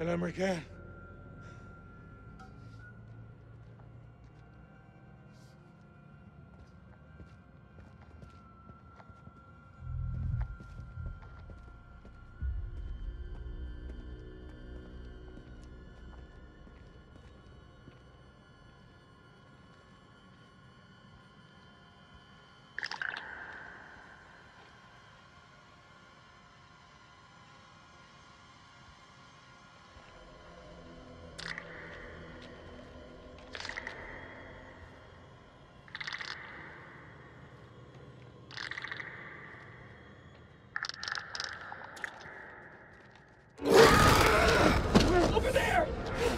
الأمريكان. Over there!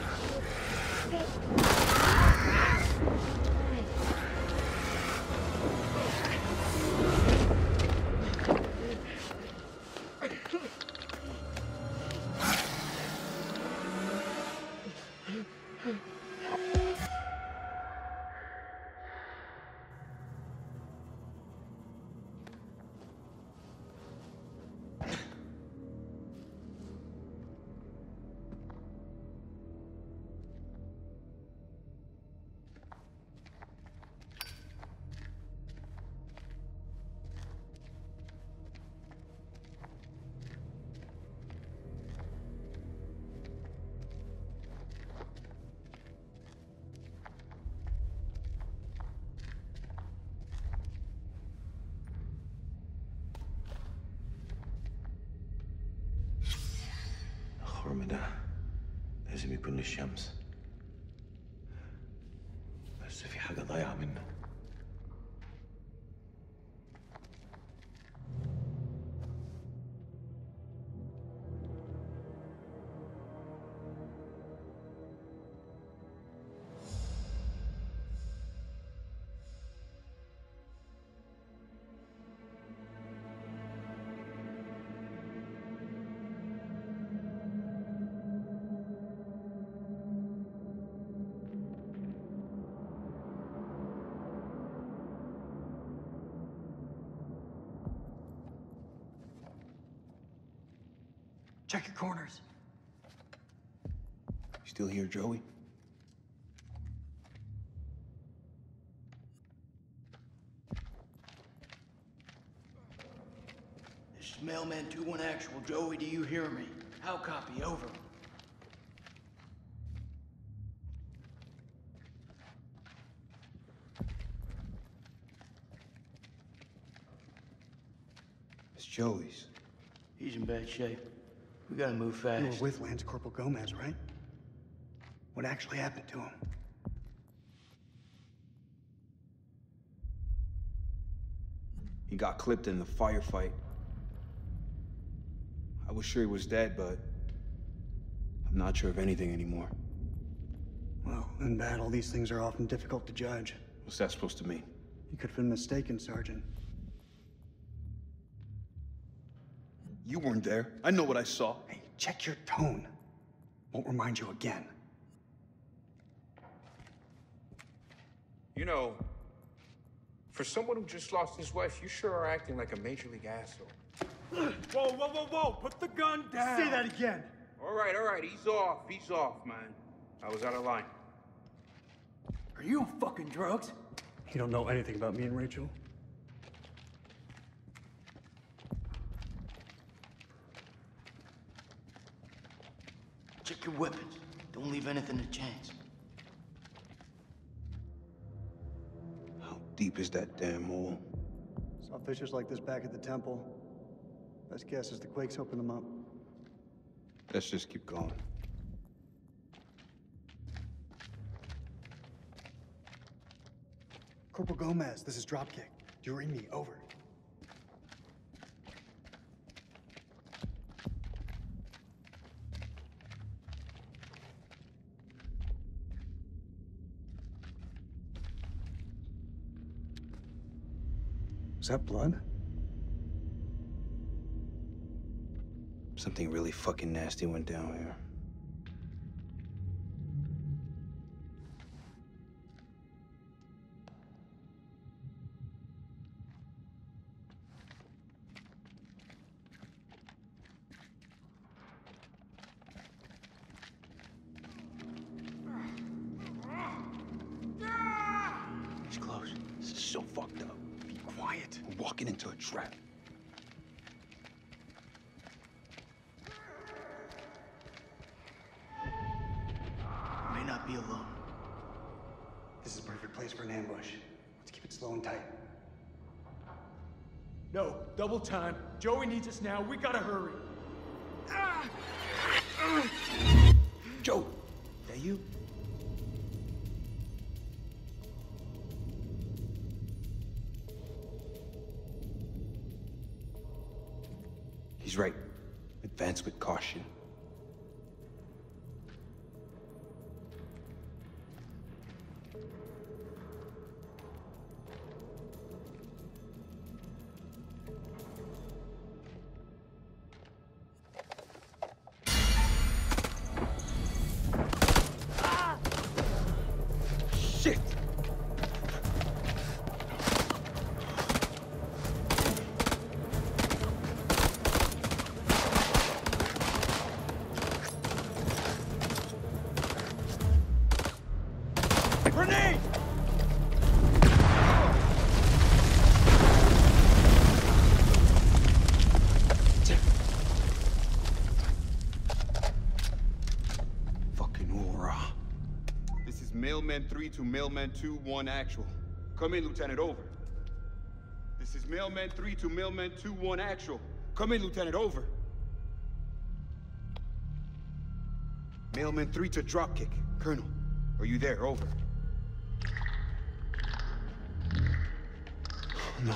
الخرم ده لازم يكون للشمس، بس في حاجة ضايعة منه. Check your corners. You still here, Joey? This is Mailman 2-1 Actual. Joey, do you hear me? How copy? Over. It's Joey's. He's in bad shape. We gotta move fast. You were with Lance Corporal Gomez, right? What actually happened to him? He got clipped in the firefight. I was sure he was dead, but I'm not sure of anything anymore. Well, in battle, these things are often difficult to judge. What's that supposed to mean? You could have been mistaken, Sergeant. You weren't there. I know what I saw. Hey, check your tone. Won't remind you again. You know, for someone who just lost his wife, you sure are acting like a major league asshole. Whoa, whoa, whoa, whoa! Put the gun down! Say that again! All right, ease off, man. I was out of line. Are you on fucking drugs? You don't know anything about me and Rachel? Check your weapons. Don't leave anything to chance. How deep is that damn hole? Saw fissures like this back at the temple. Best guess is the quakes opened them up. Let's just keep going. Corporal Gomez, this is Dropkick. Do you read me? Over. Is that blood? Something really fucking nasty went down here. so fucked up. Be quiet. We're walking into a trap. May not be alone. This is a perfect place for an ambush. Let's keep it slow and tight. No, double time. Joey needs us now. We gotta hurry. Joe, that you? He's right. Advance with caution. Shit! Grenade! Fucking hoorah. This is Mailman 3 to Mailman 2-1 actual. Come in, Lieutenant, over. This is Mailman 3 to Mailman 2-1 actual. Come in, Lieutenant, over. Mailman 3 to Dropkick. Colonel, are you there? Over. No.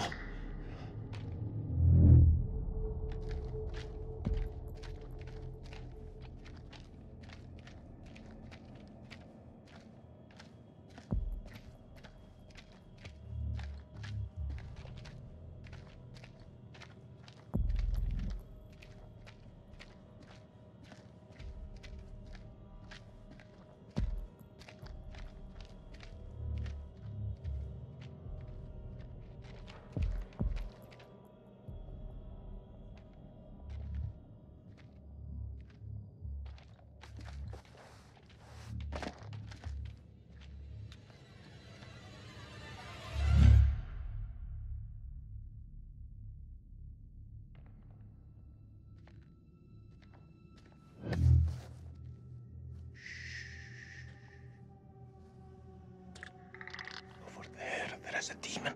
Over there is a demon.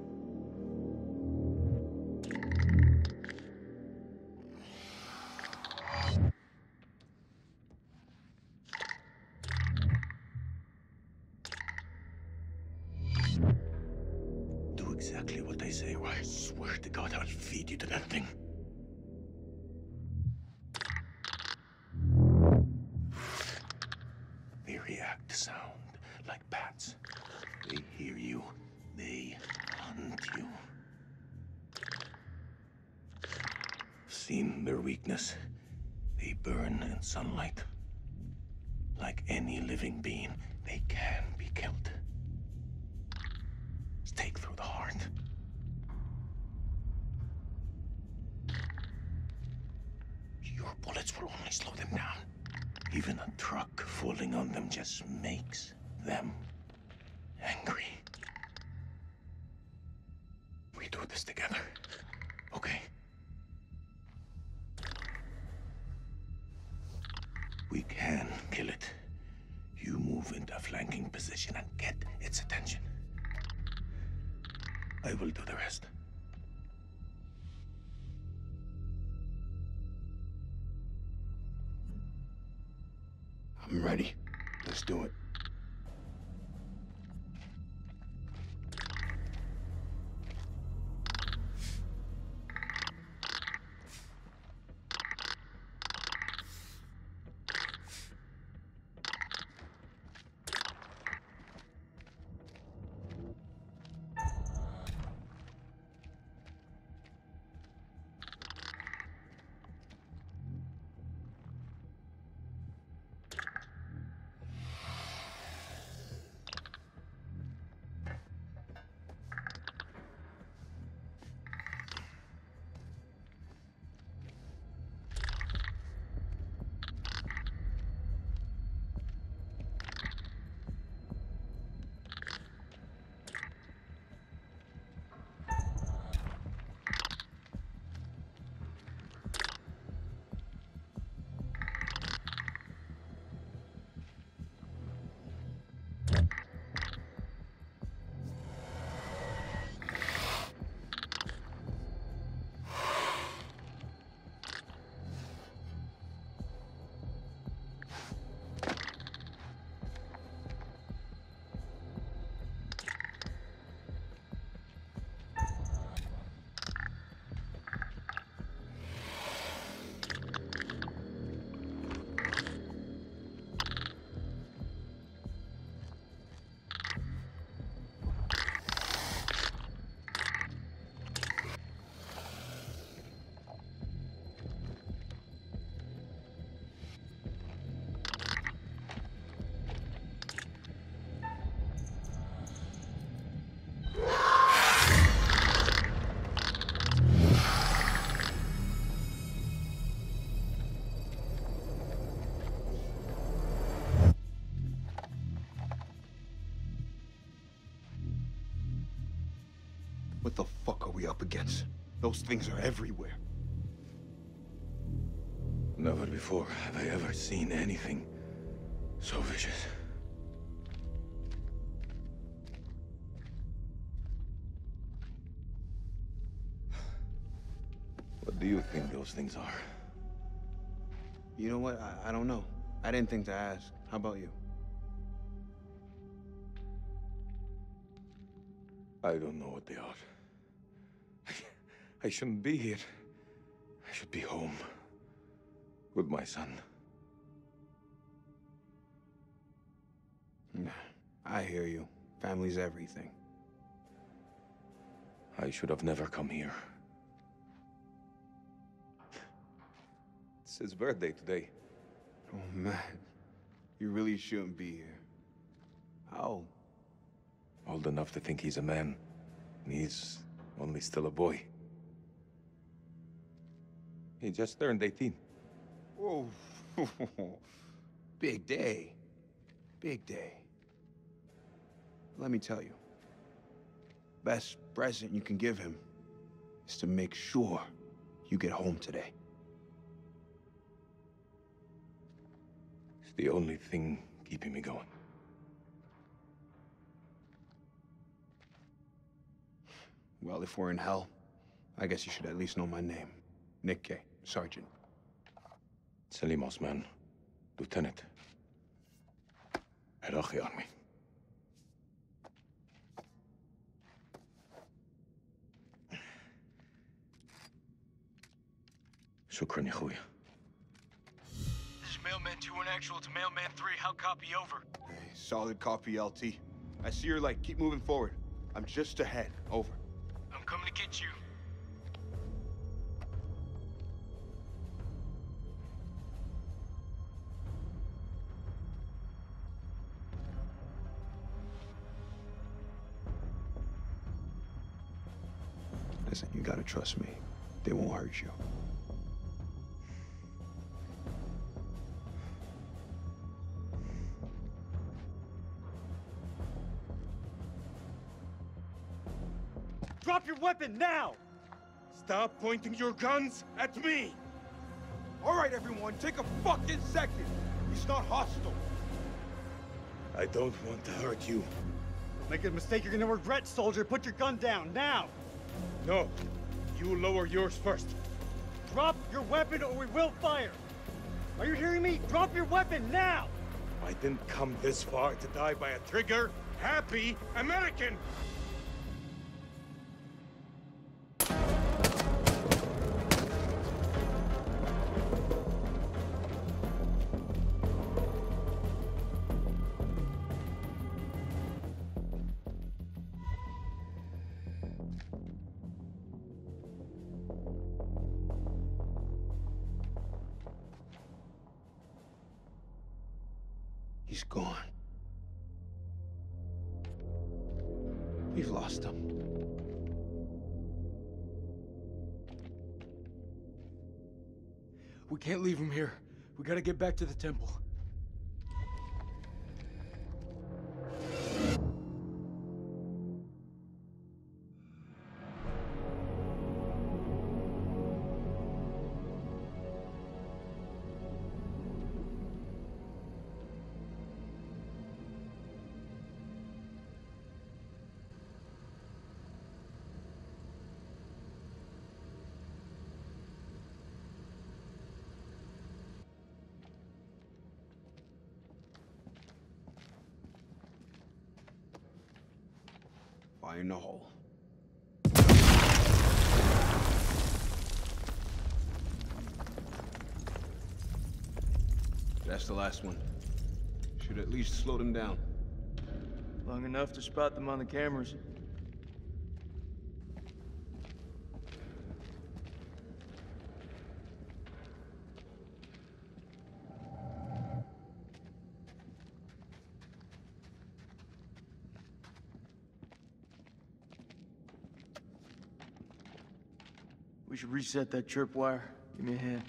Do exactly what I say, or I swear to God I'll feed you to that thing. They react to sound like bats. They hear you. They hunt you. I've seen their weakness. They burn in sunlight. Like any living being, they can be killed. Stake through the heart. Your bullets will only slow them down. Even a truck falling on them just makes them angry. We do this together, okay? We can kill it. You move into a flanking position and get its attention. I will do the rest. I'm ready. Let's do it. What the fuck are we up against? Those things are everywhere. Never before have I ever seen anything so vicious. What do you think those things are? You know what? I don't know. I didn't think to ask. How about you? I don't know what they are. I shouldn't be here. I should be home. With my son. I hear you. Family's everything. I should have never come here. It's his birthday today. Oh, man. You really shouldn't be here. How old? Old enough to think he's a man. And he's only still a boy. He just turned 18. Whoa. Big day. Big day. Let me tell you. Best present you can give him is to make sure you get home today. It's the only thing keeping me going. Well, if we're in hell, I guess you should at least know my name. Nick Kay, Sergeant. Selim Osman, Lieutenant. Iraqi Army. Shukran, ya خويا. This is Mailman 2-1 actual to Mailman 3. How copy over? Hey, solid copy, LT. I see your light. Keep moving forward. I'm just ahead. Over. I'm coming to get you. Listen, you gotta trust me. They won't hurt you. Drop your weapon now! Stop pointing your guns at me! All right, everyone, take a fucking second. He's not hostile. I don't want to hurt you. Make a mistake you're gonna regret, soldier. Put your gun down, now! No, you lower yours first. Drop your weapon or we will fire! Are you hearing me? Drop your weapon, now! I didn't come this far to die by a trigger-happy American! He's gone. We've lost him. We can't leave him here. We gotta get back to the temple. Fire in the hole. That's the last one. Should at least slow them down. Long enough to spot them on the cameras. We should reset that chirp wire. Give me a hand.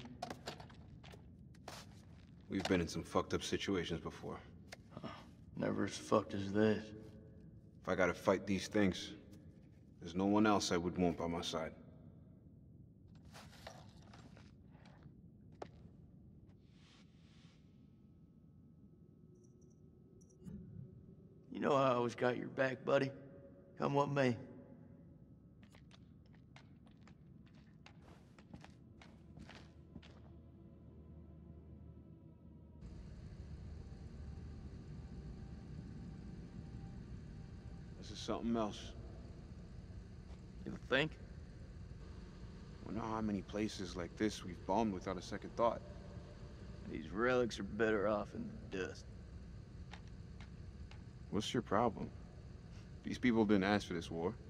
We've been in some fucked up situations before. Never as fucked as this. If I gotta fight these things, There's no one else I would want by my side. You know I always got your back, buddy. Come with me. This is something else. You think? Wonder how many places like this we've bombed without a second thought. These relics are better off in the dust. What's your problem? These people didn't ask for this war.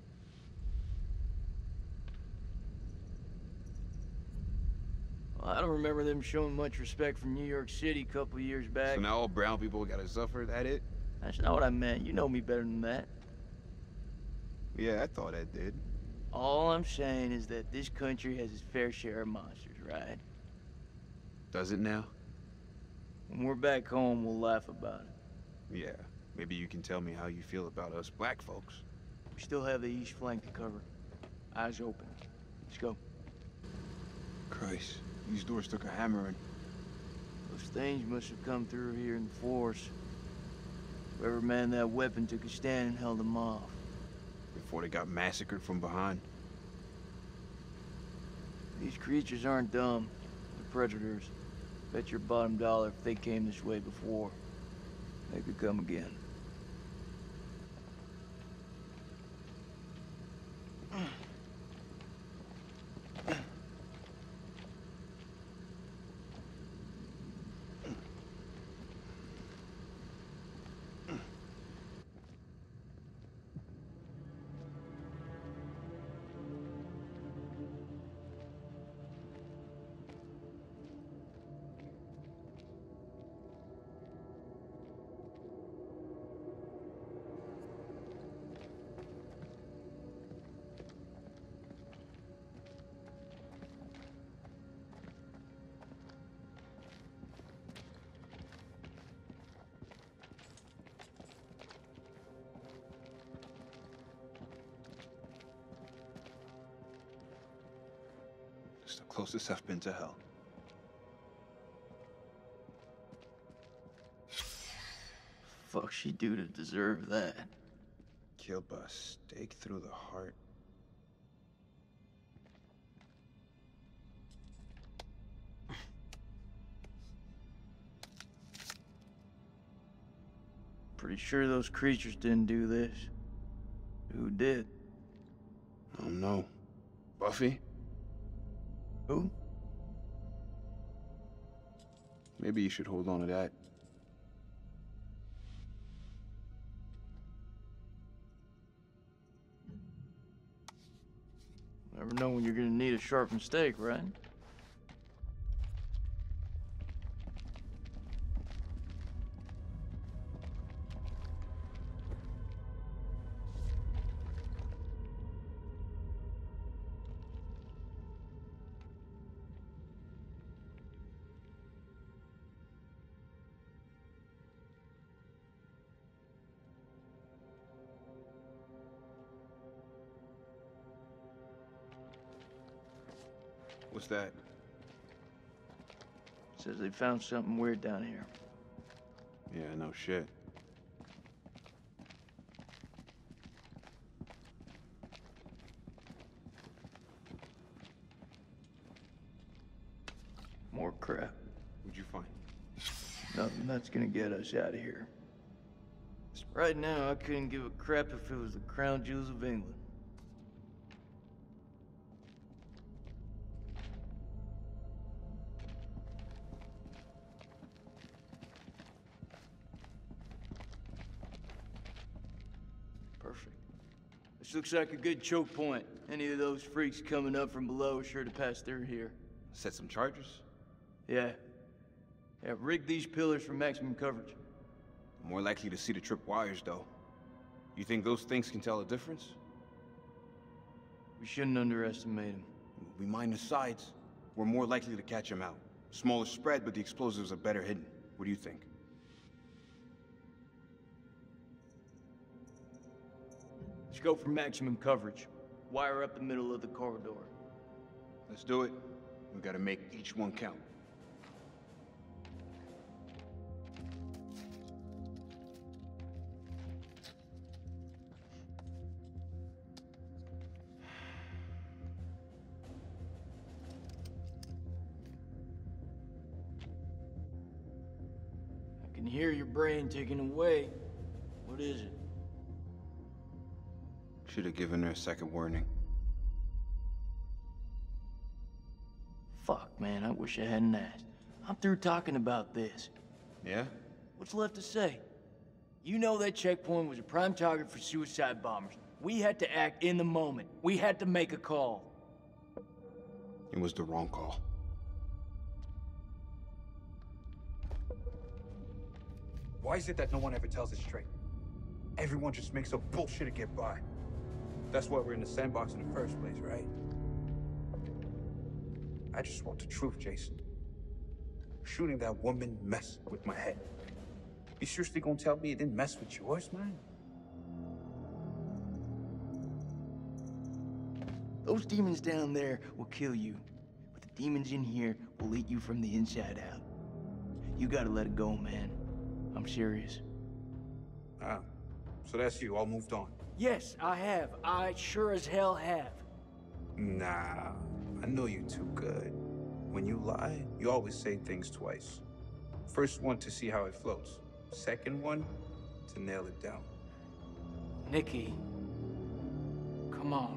Well, I don't remember them showing much respect for New York City a couple years back. So now all brown people gotta suffer, that it? That's not what I meant. You know me better than that. Yeah, I thought I did. All I'm saying is that this country has its fair share of monsters, right? Does it now? When we're back home, we'll laugh about it. Yeah. Maybe you can tell me how you feel about us black folks. We still have the east flank to cover. Eyes open. Let's go. Christ, these doors took a hammering. Those things must have come through here in force. Whoever manned that weapon took a stand and held them off. Before they got massacred from behind. These creatures aren't dumb. They're predators. Bet your bottom dollar if they came this way before, they could come again. It's the closest I've been to hell. Fuck she do to deserve that? Killed by a stake through the heart. Pretty sure those creatures didn't do this. Who did? I don't know. Buffy? Who? Maybe you should hold on to that. Never know when you're gonna need a sharpened stake, right? What's that? Says they found something weird down here. Yeah, no shit. More crap. What'd you find? Nothing that's gonna get us out of here. Right now, I couldn't give a crap if it was the crown jewels of England. Perfect. This looks like a good choke point. Any of those freaks coming up from below are sure to pass through here. Set some charges? Yeah. Yeah, rig these pillars for maximum coverage. More likely to see the trip wires, though. You think those things can tell a difference? We shouldn't underestimate them. We mine the sides. We're more likely to catch them out. Smaller spread, but the explosives are better hidden. What do you think? Let's go for maximum coverage. Wire up the middle of the corridor. Let's do it. We gotta make each one count. I can hear your brain ticking away. What is it? Should have given her a second warning. Fuck, man, I wish I hadn't asked. I'm through talking about this. Yeah? What's left to say? You know that checkpoint was a prime target for suicide bombers. We had to act in the moment. We had to make a call. It was the wrong call. Why is it that no one ever tells it straight? Everyone just makes up bullshit to get by. That's why we're in the sandbox in the first place, right? I just want the truth, Jason. Shooting that woman messed with my head. You seriously gonna tell me it didn't mess with yours, man? Those demons down there will kill you, but the demons in here will eat you from the inside out. You gotta let it go, man. I'm serious. Ah, so that's you, all moved on. Yes, I have. I sure as hell have. Nah, I know you too good. When you lie, you always say things twice. First one to see how it floats. Second one, to nail it down. Nikki, come on.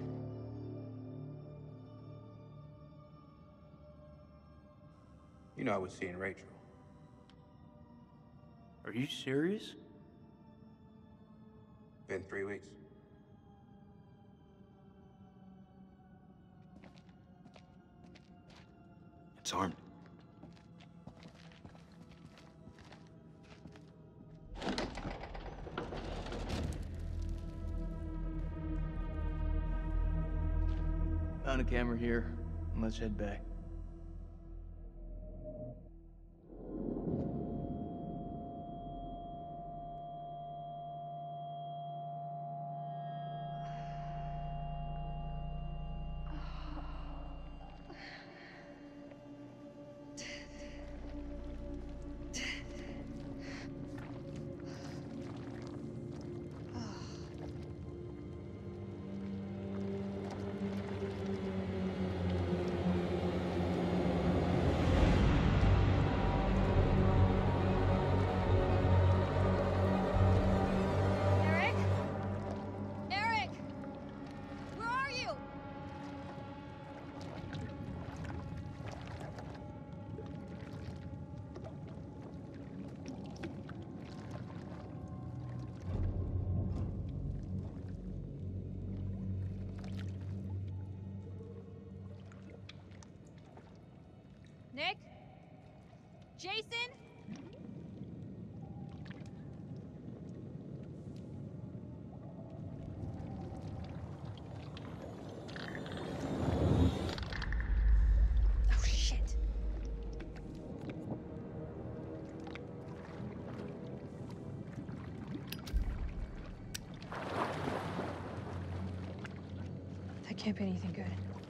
You know I was seeing Rachel. Are you serious? Been 3 weeks. It's armed. Found a camera here. Let's head back. Eric? Eric! Where are you? Nick? Jason? Oh, shit. That can't be anything good.